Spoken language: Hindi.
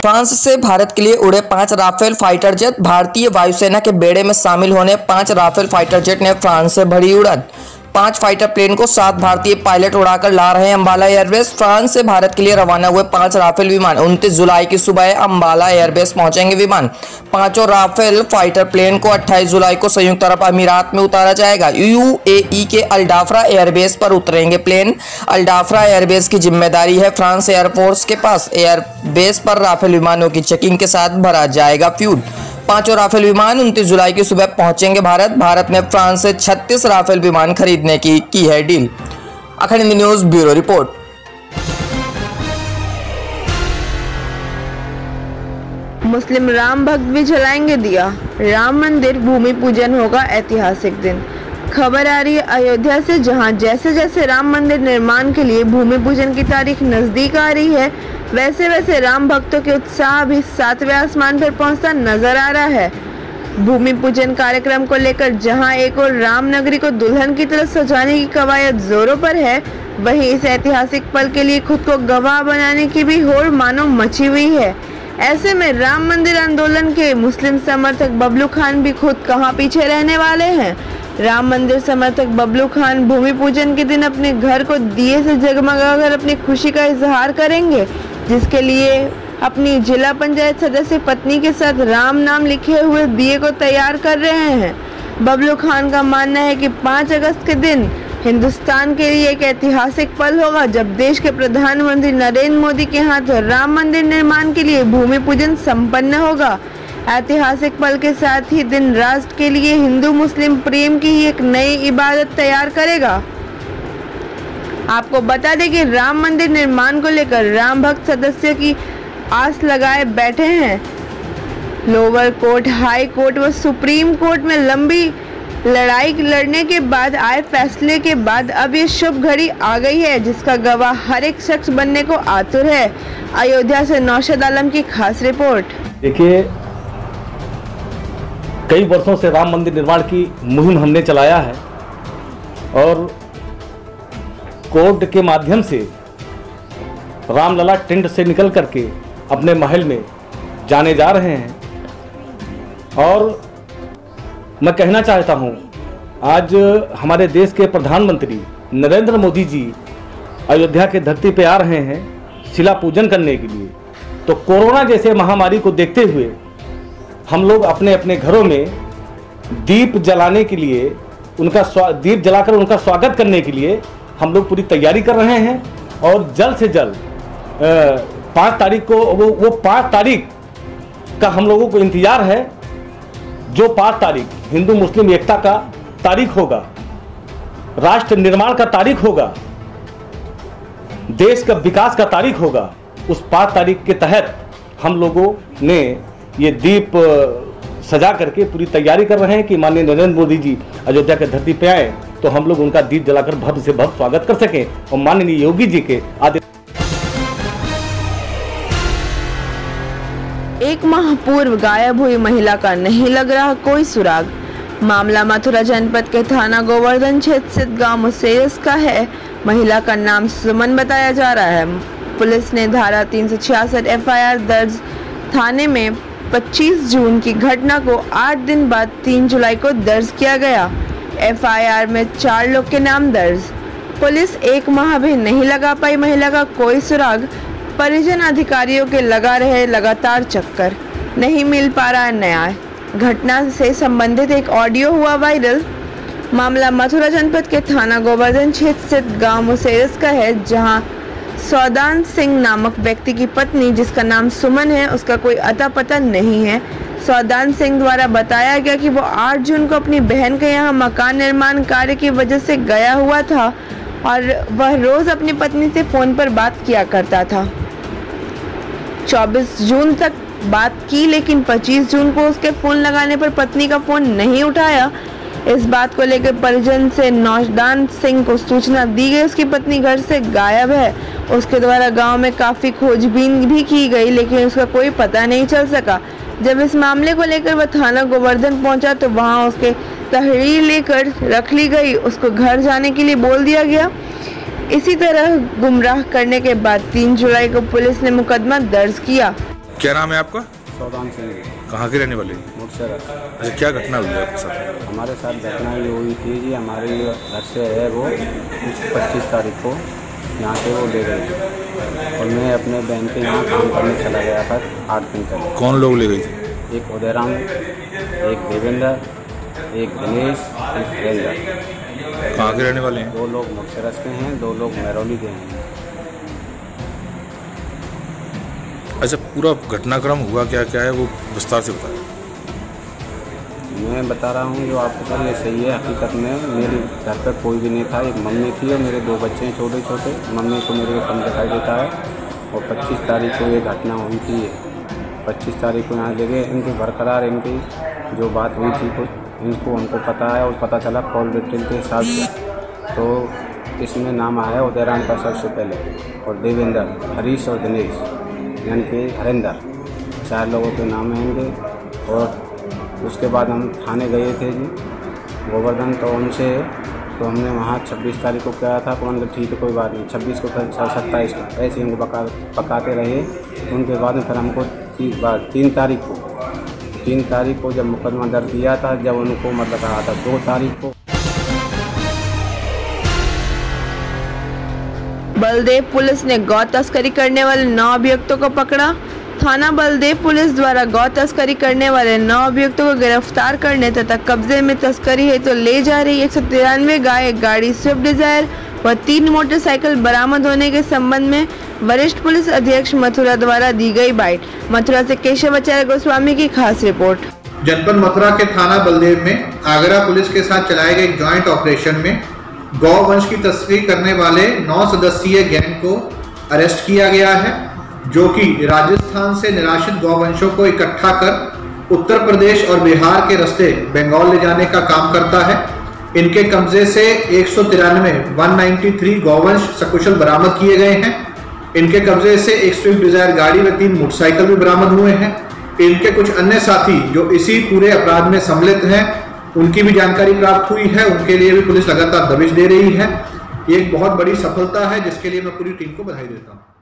फ्रांस से भारत के लिए उड़े 5 राफेल फाइटर जेट। भारतीय वायुसेना के बेड़े में शामिल होने 5 राफेल फाइटर जेट ने फ्रांस से भरी उड़ान। 5 फाइटर प्लेन को 7 भारतीय पायलट उड़ाकर ला रहे हैं अंबाला एयरबेस। फ्रांस से भारत के लिए रवाना हुए 5 राफेल विमान 29 जुलाई की सुबह अंबाला एयरबेस पहुंचेंगे। विमान पांचों राफेल फाइटर प्लेन को 28 जुलाई को संयुक्त अरब अमीरात में उतारा जाएगा। यूएई के अल्डाफ्रा एयरबेस पर उतरेंगे प्लेन। अल्डाफ्रा एयरबेस की जिम्मेदारी है फ्रांस एयरफोर्स के पास। एयरबेस पर राफेल विमानों की चेकिंग के साथ भरा जाएगा फ्यूल। 5 राफेल विमान 29 जुलाई की सुबह पहुंचेंगे भारत। भारत ने फ्रांस से 36 राफेल विमान खरीदने की है deal. Akhand Hindi news bureau report. मुस्लिम राम भक्त भी जलाएंगे दिया। राम मंदिर भूमि पूजन होगा ऐतिहासिक दिन। खबर आ रही है अयोध्या से, जहां जैसे जैसे राम मंदिर निर्माण के लिए भूमि पूजन की तारीख नजदीक आ रही है, वैसे वैसे राम भक्तों के उत्साह भी 7वें आसमान पर पहुंचता नजर आ रहा है। भूमि पूजन कार्यक्रम को लेकर जहां एक और राम नगरी को दुल्हन की तरह सजाने की कवायद जोरों पर है, वहीं इस ऐतिहासिक पल के लिए खुद को गवाह बनाने की भी होड़ मानो मची हुई है। ऐसे में राम मंदिर आंदोलन के मुस्लिम समर्थक बबलू खान भी खुद कहां पीछे रहने वाले हैं। राम मंदिर समर्थक बबलू खान भूमि पूजन के दिन अपने घर को दिए से जगमगाकर अपनी खुशी का इजहार करेंगे, जिसके लिए अपनी जिला पंचायत सदस्य पत्नी के साथ राम नाम लिखे हुए दिए को तैयार कर रहे हैं। बबलू खान का मानना है कि 5 अगस्त के दिन हिंदुस्तान के लिए एक ऐतिहासिक पल होगा, जब देश के प्रधानमंत्री नरेंद्र मोदी के हाथ राम मंदिर निर्माण के लिए भूमि पूजन संपन्न होगा। ऐतिहासिक पल के साथ ही दिन राष्ट्र के लिए हिंदू मुस्लिम प्रेम की एक नई इबादत तैयार करेगा। आपको बता दें कि राम मंदिर निर्माण को लेकर राम भक्त सदस्य की आस लगाए बैठे हैं। लोअर कोर्ट, हाई कोर्ट व सुप्रीम कोर्ट में लंबी लड़ाई लड़ने के बाद आए फैसले के बाद अब ये शुभ घड़ी आ गई है, जिसका गवाह हर एक शख्स बनने को आतुर है। अयोध्या से नौशाद आलम की खास रिपोर्ट। देखिए, कई वर्षों से राम मंदिर निर्माण की मुहिम हमने चलाया है और कोर्ट के माध्यम से रामलला टेंट से निकल करके अपने महल में जाने जा रहे हैं। और मैं कहना चाहता हूं, आज हमारे देश के प्रधानमंत्री नरेंद्र मोदी जी अयोध्या के धरती पे आ रहे हैं शिला पूजन करने के लिए। तो कोरोना जैसे महामारी को देखते हुए हम लोग अपने अपने घरों में दीप जलाने के लिए, दीप जलाकर उनका स्वागत करने के लिए हम लोग पूरी तैयारी कर रहे हैं। और जल्द से जल्द 5 तारीख को वो 5 तारीख का हम लोगों को इंतजार है, जो 5 तारीख हिंदू मुस्लिम एकता का तारीख होगा, राष्ट्र निर्माण का तारीख होगा, देश का विकास का तारीख होगा। उस 5 तारीख के तहत हम लोगों ने ये दीप सजा करके पूरी तैयारी कर रहे हैं कि माननीय नरेंद्र मोदी जी अयोध्या के धरती पे आए तो हम लोग उनका दीप जलाकर भव्य से भव्य स्वागत कर सकें। और माननीय योगी जी के आदेश। एक माह पूर्व गायब हुई महिला का नहीं लग रहा कोई सुराग। मामला मथुरा जनपद के थाना गोवर्धन क्षेत्र स्थित गांव मुसेरस का है। महिला का नाम सुमन बताया जा रहा है। पुलिस ने धारा 366 एफआईआर दर्ज थाने में 25 जून की घटना को 8 दिन बाद 3 जुलाई को दर्ज किया गया। एफआईआर में 4 लोग के नाम दर्ज। पुलिस 1 माह भी नहीं लगा पाई महिला का कोई सुराग। परिजन अधिकारियों के लगा रहे लगातार चक्कर, नहीं मिल पा रहा न्याय। घटना से संबंधित एक ऑडियो हुआ वायरल। मामला मथुरा जनपद के थाना गोवर्धन क्षेत्र स्थित गांव मुसेरस का है, जहां सौदान सिंह नामक व्यक्ति की पत्नी, जिसका नाम सुमन है, उसका कोई अता पता नहीं है। सौदान सिंह द्वारा बताया गया कि वो 8 जून को अपनी बहन के यहाँ मकान निर्माण कार्य की वजह से गया हुआ था और वह रोज अपनी पत्नी से फोन पर बात किया करता था। 24 जून तक बात की, लेकिन 25 जून को उसके फोन लगाने पर पत्नी का फोन नहीं उठाया। इस बात को लेकर परिजन से नौशाद सिंह को सूचना दी गई। उसकी पत्नी घर से गायब है। उसके द्वारा गांव में काफी खोजबीन भी की गई, लेकिन उसका कोई पता नहीं चल सका। जब इस मामले को लेकर वह थाना गोवर्धन पहुंचा तो वहां उसके तहरीर लेकर रख ली गई। उसको घर जाने के लिए बोल दिया गया। इसी तरह गुमराह करने के बाद 3 जुलाई को पुलिस ने मुकदमा दर्ज किया। क्या नाम है आपका? सौदान सिंह। कहाँ के रहने वाले? मुक्तसर। अच्छा, क्या घटना हुई आपके साथ? हमारे साथ घटना ये हुई थी जी, हमारे घर से है वो 25 तारीख को यहाँ से वो ले गए और मैं अपने बहन के यहाँ काम करने चला गया था 8 दिन पहले। कौन लोग ले गए थे? एक उदयराम, एक देवेंद्र, एक दिनेश, एक हरेंद्र। कहाँ के रहने वाले हैं? 2 लोग मुक्तसर के हैं, 2 लोग महरौली के हैं। अच्छा, पूरा घटनाक्रम हुआ क्या क्या है वो विस्तार से बताएं। मैं बता रहा हूँ जो आपको सर, ये सही है। हकीकत में मेरे घर पर कोई भी नहीं था, एक मम्मी थी और मेरे 2 बच्चे हैं छोटे छोटे। मम्मी को मेरे को कम दिखाई देता है और 25 तारीख को ये घटना हुई थी। 25 तारीख को यहाँ ले गए। इनकी बरकरार इनकी जो बात हुई थी कुछ इनको हमको पता है और पता चला कॉल डिटेल के हिसाब से। तो इसमें नाम आया उदयराम का सबसे पहले और देवेंद्र, हरीश और दिनेश यानी कि हरेंद्र, 4 लोगों के नाम हैं इनके। और उसके बाद हम थाने गए थे जी गोवर्धन, तो उनसे तो हमने वहाँ 26 तारीख को किया था। तो उनका ठीक है कोई बात नहीं, 26 को 27 को ऐसे हमको पकाते रहे। उनके बाद में फिर हमको 3 तारीख को जब मुकदमा दर्ज किया था, जब उनको मतलब कहा था 2 तारीख को। बलदेव पुलिस ने गौ तस्करी करने वाले 9 अभियुक्तों को पकड़ा। थाना बलदेव पुलिस द्वारा गौ तस्करी करने वाले 9 अभियुक्तों को गिरफ्तार करने तथा कब्जे में तस्करी हेतु ले जा रही 193 गाय, एक गाड़ी स्विफ्ट डिजायर व 3 मोटरसाइकिल बरामद होने के संबंध में वरिष्ठ पुलिस अधीक्षक मथुरा द्वारा दी गई बाइट। मथुरा से केशवाचार्य गोस्वामी की खास रिपोर्ट। जनपद मथुरा के थाना बलदेव में आगरा पुलिस के साथ चलाए गए ज्वाइंट ऑपरेशन में गौवंश की तस्करी करने वाले 9 सदस्यीय गैंग को अरेस्ट किया गया है, जो कि राजस्थान से निराश्रित गौवंशों को इकट्ठा कर उत्तर प्रदेश और बिहार के रास्ते बंगाल ले जाने का काम करता है। इनके कब्जे से 193 गौवंश सकुशल बरामद किए गए हैं। इनके कब्जे से एक स्विफ्ट डिजायर गाड़ी व 3 मोटरसाइकिल भी बरामद हुए हैं। इनके कुछ अन्य साथी जो इसी पूरे अपराध में सम्मिलित हैं, उनकी भी जानकारी प्राप्त हुई है। उनके लिए भी पुलिस लगातार दबिश दे रही है। ये एक बहुत बड़ी सफलता है जिसके लिए मैं पूरी टीम को बधाई देता हूँ।